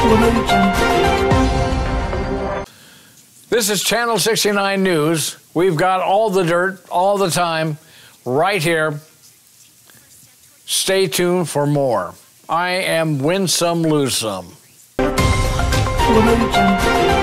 This is Channel 69 News. We've got all the dirt, all the time, right here. Stay tuned for more. I am Winsome Loosum.